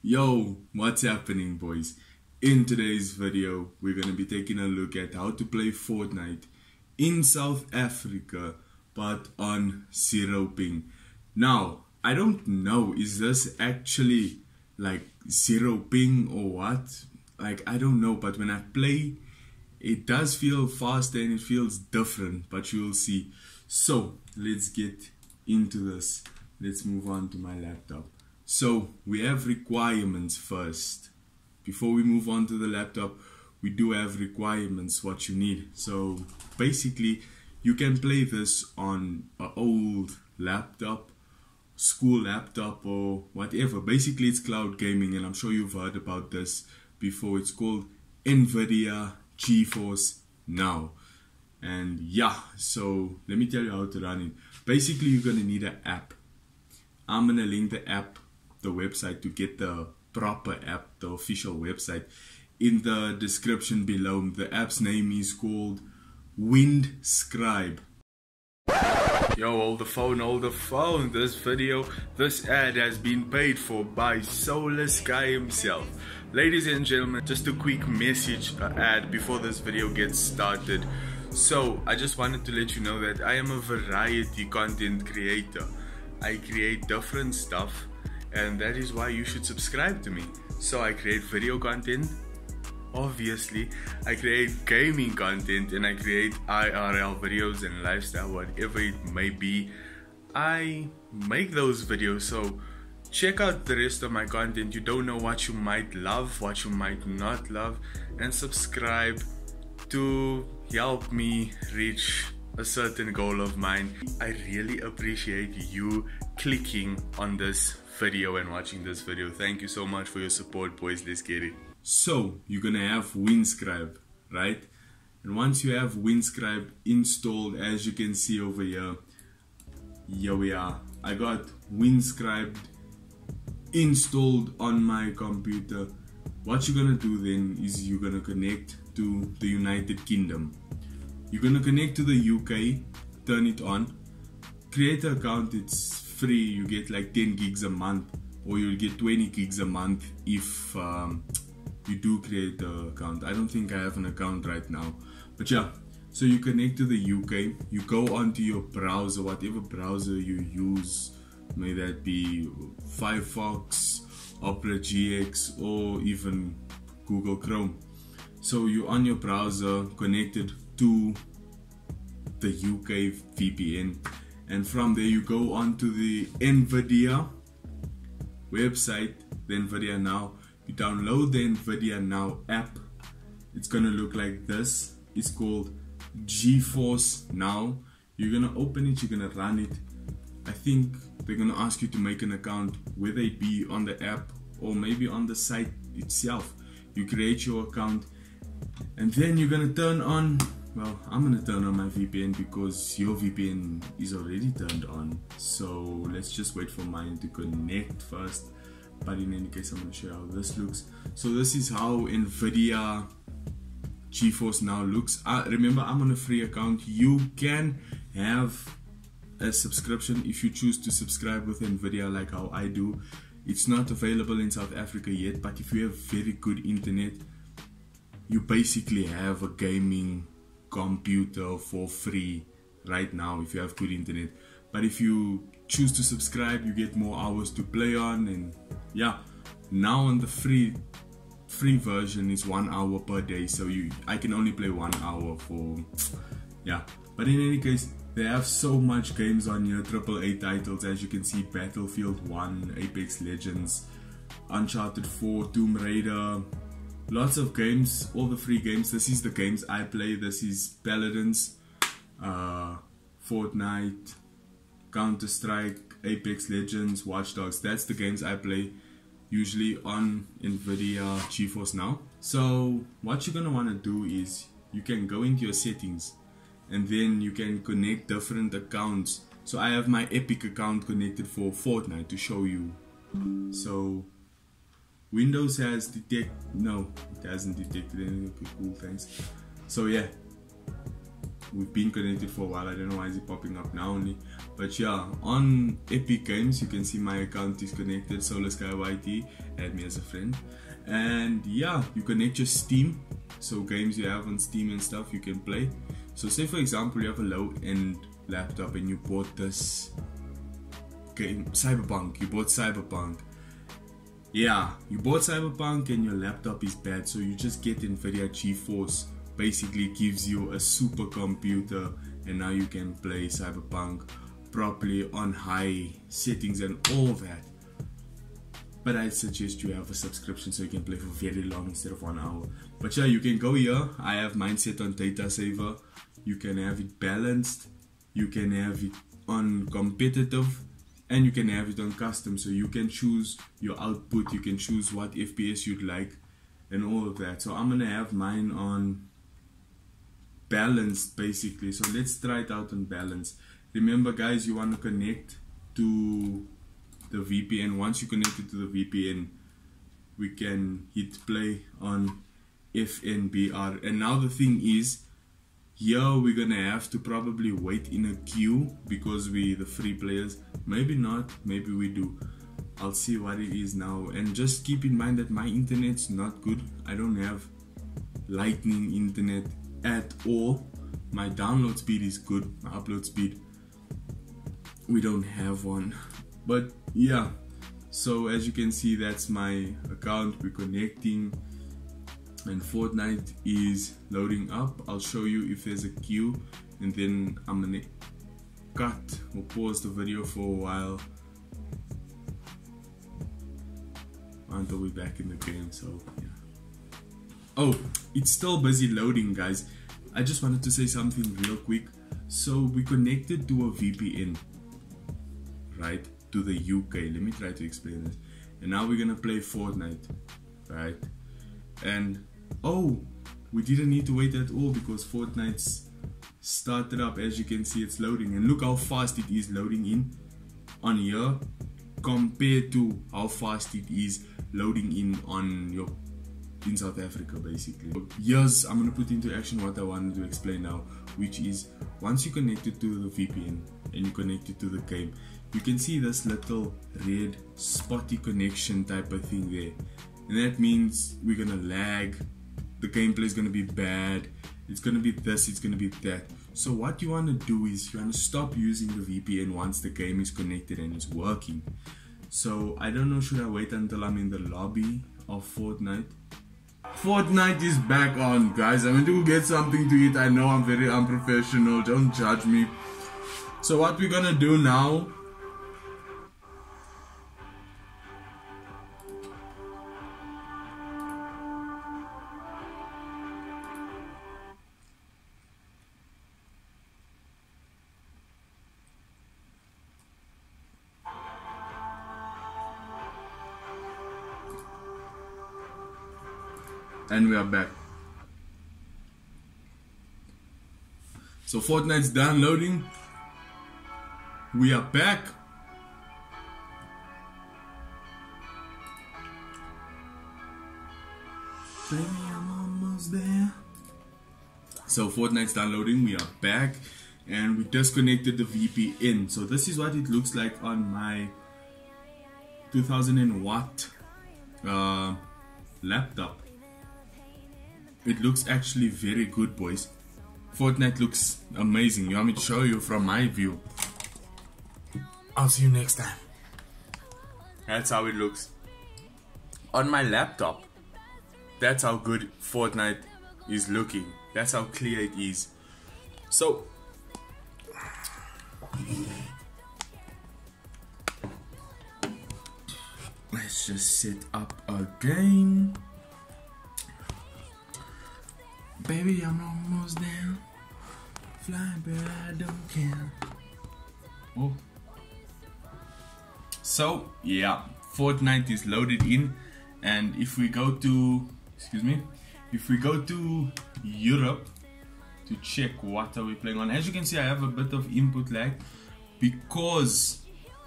Yo, what's happening, boys? In today's video, we're going to be taking a look at how to play Fortnite in South Africa, but on zero ping. Now, I don't know, is this actually like zero ping or what? Like, I don't know, but when I play, it does feel faster and it feels different, but you'll see. So, let's get into this. Let's move on to my laptop. So we have requirements first. Before we move on to the laptop, we do have requirements, what you need. So basically, you can play this on an old laptop, school laptop or whatever. Basically, it's cloud gaming, and I'm sure you've heard about this before. It's called NVIDIA GeForce Now. And yeah, so let me tell you how to run it. Basically, you're going to need an app. I'm going to link the app, the website, to get the proper app, the official website, in the description below. The app's name is called Windscribe. Yo, hold the phone. This ad has been paid for by Solar Sky himself. Ladies and gentlemen, just a quick message ad before this video gets started. So I just wanted to let you know that I am a variety content creator. I create different stuff, and that is why you should subscribe to me. So I create video content, obviously, I create gaming content, and I create IRL videos and lifestyle, whatever it may be. I make those videos, so check out the rest of my content. You don't know what you might love, what you might not love, and subscribe to help me reach a certain goal of mine. I really appreciate you clicking on this video and watching this video. Thank you so much for your support, boys. Let's get it. So you're gonna have Windscribe, right? And once you have Windscribe installed, as you can see over here, here we are. I got Windscribe installed on my computer. What you're gonna do then is you're gonna connect to the United Kingdom. You're gonna connect to the UK, turn it on, create an account. It's free. You get like 10 gigs a month, or you'll get 20 gigs a month if you do create an account. I don't think I have an account right now, but yeah. So you connect to the UK, you go onto your browser, whatever browser you use, may that be Firefox, Opera GX, or even Google Chrome. So you're on your browser connected to the UK VPN, and from there you go on to the NVIDIA website, the NVIDIA Now. You download the NVIDIA Now app. It's gonna look like this. It's called GeForce Now. You're gonna open it, you're gonna run it. I think they're gonna ask you to make an account, whether it be on the app or maybe on the site itself. You create your account, and then you're gonna turn on, well, I'm gonna turn on my VPN because your VPN is already turned on. So let's just wait for mine to connect first. But in any case, I'm gonna show you how this looks. So this is how NVIDIA GeForce Now looks. Remember, I'm on a free account. You can have a subscription if you choose to subscribe with NVIDIA, like how I do. It's not available in South Africa yet, but if you have very good internet, you basically have a gaming computer for free right now if you have good internet. But if you choose to subscribe, you get more hours to play on. And yeah, now on the free version is 1 hour per day, so I can only play 1 hour for, yeah. But in any case, they have so much games on here, AAA titles, as you can see: Battlefield 1, Apex Legends, Uncharted 4, Tomb Raider. Lots of games, all the free games. This is the games I play. This is Paladins, Fortnite, Counter-Strike, Apex Legends, Watch Dogs. That's the games I play usually on NVIDIA GeForce Now. So what you're gonna want to do is you can go into your settings, and then you can connect different accounts. So I have my Epic account connected for Fortnite to show you. So Windows has no, it hasn't detected anything. Okay, cool, thanks. So yeah, we've been connected for a while. I don't know why is it popping up now only, but yeah, on Epic Games you can see my account is connected, SolarSkyYT, add me as a friend. And yeah, you connect your Steam, so games you have on Steam and stuff you can play. So say for example you have a low-end laptop and you bought this game, Cyberpunk. You bought Cyberpunk. Yeah, you bought Cyberpunk and your laptop is bad, so you just get NVIDIA GeForce. Basically gives you a supercomputer, and now you can play Cyberpunk properly on high settings and all that. But I suggest you have a subscription so you can play for very long instead of 1 hour. But yeah, you can go here. I have mine set on data saver. You can have it balanced, you can have it on competitive, and you can have it on custom. So you can choose your output, you can choose what FPS you'd like and all of that. So I'm gonna have mine on balanced basically. So let's try it out on balance. Remember guys, you want to connect to the VPN. Once you connect it to the VPN, we can hit play on FNBR. And now the thing is, here we're gonna have to probably wait in a queue because we the free players. Maybe not, maybe we do. I'll see what it is now. And just keep in mind that my internet's not good. I don't have lightning internet at all. My download speed is good, my upload speed we don't have one. But yeah, so as you can see, that's my account. We're connecting and Fortnite is loading up. I'll show you if there's a queue, and then I'm gonna cut or pause the video for a while until we're back in the game. So yeah. Oh, it's still busy loading guys. I just wanted to say something real quick. So we connected to a VPN, right, to the UK. Let me try to explain this. And now we're gonna play Fortnite, right? And oh, we didn't need to wait at all because Fortnite's started up. As you can see, it's loading, and look how fast it is loading in on here compared to how fast it is loading in on your in South Africa basically. Yes, I'm gonna put into action what I wanted to explain now, which is once you connect it to the VPN and you connect it to the game, you can see this little red spotty connection type of thing there, and that means we're gonna lag, the gameplay is gonna be bad, it's gonna be this, it's gonna be that. So what you want to do is you want to stop using the VPN once the game is connected and it's working. So I don't know, should I wait until I'm in the lobby of Fortnite? Fortnite is back on, guys. I'm going to get something to eat. I know I'm very unprofessional, don't judge me. So what we're gonna do now, and we are back. So Fortnite's downloading. We are back. Baby, I'm almost there. So Fortnite's downloading. We are back, and we disconnected the VPN. So this is what it looks like on my 2000 watt laptop. It looks actually very good, boys. Fortnite looks amazing. You want me to show you from my view? I'll see you next time. That's how it looks on my laptop. That's how good Fortnite is looking. That's how clear it is. So let's just set up again. Baby, I'm almost there. Flying, but I don't care. Oh. So, yeah, Fortnite is loaded in. And if we go to, if we go to Europe to check what are we playing on, as you can see, I have a bit of input lag because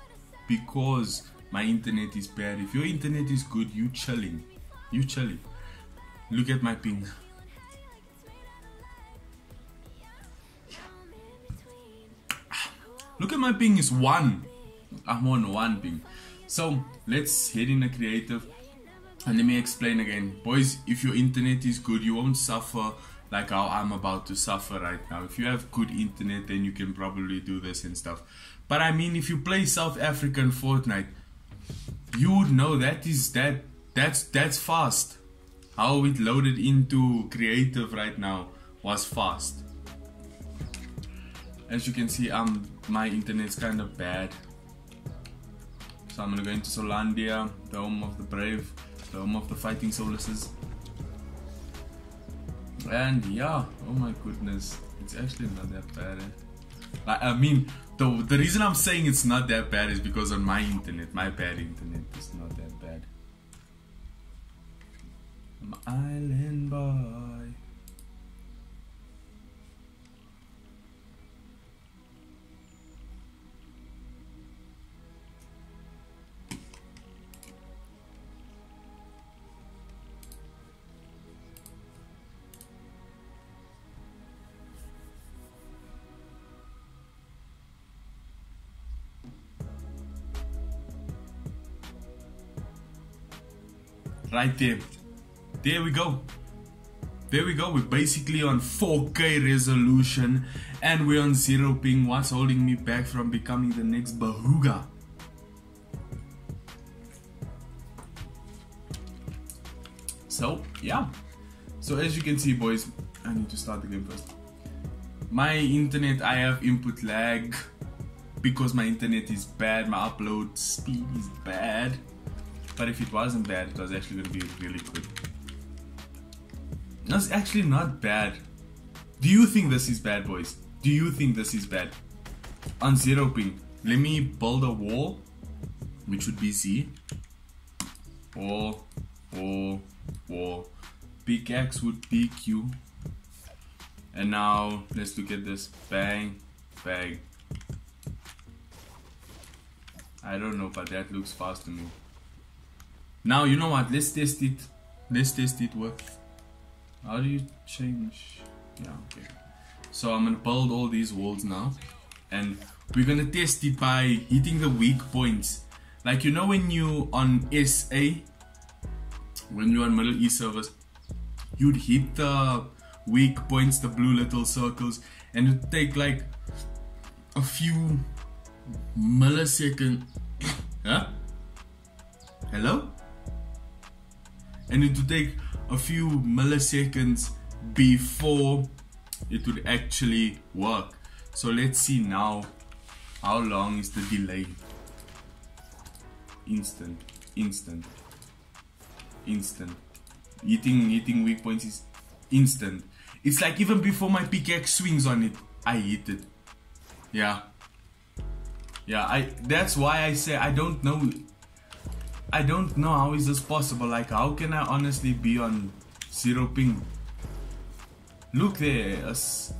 my internet is bad. If your internet is good, you chilling. Look at my ping. Look at my ping is 1. I'm on 1 ping. So let's head in a creative. And let me explain again. Boys, if your internet is good, you won't suffer like how I'm about to suffer right now. If you have good internet, then you can probably do this and stuff. But I mean, if you play South African Fortnite, you would know that's fast. How it loaded into creative right now was fast. As you can see, my internet's kind of bad. So I'm gonna go into Solandia, the home of the brave, the home of the fighting Soluses. And yeah, oh my goodness, it's actually not that bad. Like, I mean, the reason I'm saying it's not that bad is because on my internet, my bad internet, is not that bad. I'm an island boy. Right there. There we go. There we go. We're basically on 4K resolution and we're on 0 ping. What's holding me back from becoming the next Bahuga? So, yeah. So as you can see, boys, I need to start the game first. My internet, I have input lag because my internet is bad. My upload speed is bad. But if it wasn't bad, it was actually going to be really good. That's actually not bad. Do you think this is bad, boys? Do you think this is bad? On 0 ping, let me build a wall, which would be Z. Wall. Pickaxe would be Q. And now, let's look at this. Bang, bang. I don't know, but that looks fast to me. Now, you know what, let's test it. Let's test it with, how do you change? Yeah, okay. So I'm gonna build all these walls now. And we're gonna test it by hitting the weak points. Like, you know when you on SA, when you're on Middle East servers, you'd hit the weak points, the blue little circles, and it'd take like a few milliseconds. Huh? Hello? And it would take a few milliseconds before it would actually work. So let's see now, how long is the delay? Instant. Hitting weak points is instant. It's like even before my pickaxe swings on it, I hit it. Yeah, that's why I say I don't know how is this possible. Like, how can I honestly be on 0 ping? Look there.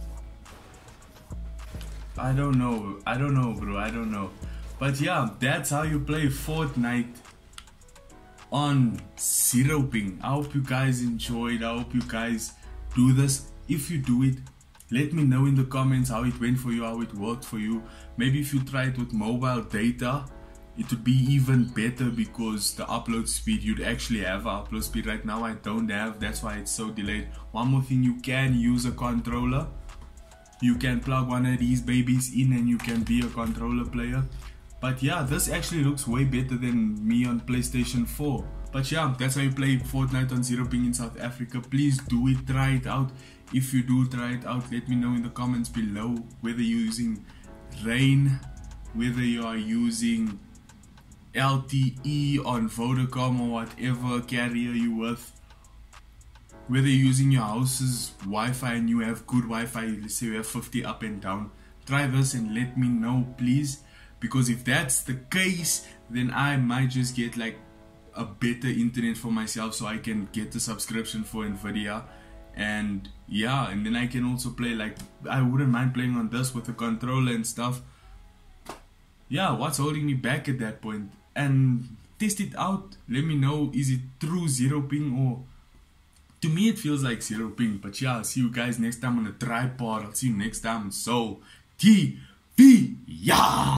I don't know, bro. I don't know. But yeah, that's how you play Fortnite on 0 ping. I hope you guys enjoyed. I hope you guys do this. If you do it, let me know in the comments how it went for you, how it worked for you. Maybe if you try it with mobile data, it would be even better because the upload speed, you'd actually have an upload speed. Right now I don't have, that's why it's so delayed. One more thing, you can use a controller. You can plug one of these babies in and you can be a controller player. But yeah, this actually looks way better than me on PlayStation 4. But yeah, that's how you play Fortnite on 0 ping in South Africa. Please do it, try it out. If you do try it out, let me know in the comments below whether you're using Rain, whether you are using LTE on Vodacom or whatever carrier you with, whether you're using your house's Wi-Fi and you have good Wi-Fi, let's say you have 50 up and down. Try this and let me know, please, because if that's the case, then I might just get like a better internet for myself so I can get the subscription for Nvidia. And yeah, and then I can also play, like, I wouldn't mind playing on this with the controller and stuff. Yeah, what's holding me back at that point? And test it out. Let me know, is it true 0 ping, or to me it feels like 0 ping. But yeah, I'll see you guys next time on a tripod. I'll see you next time. So, TV. Ja!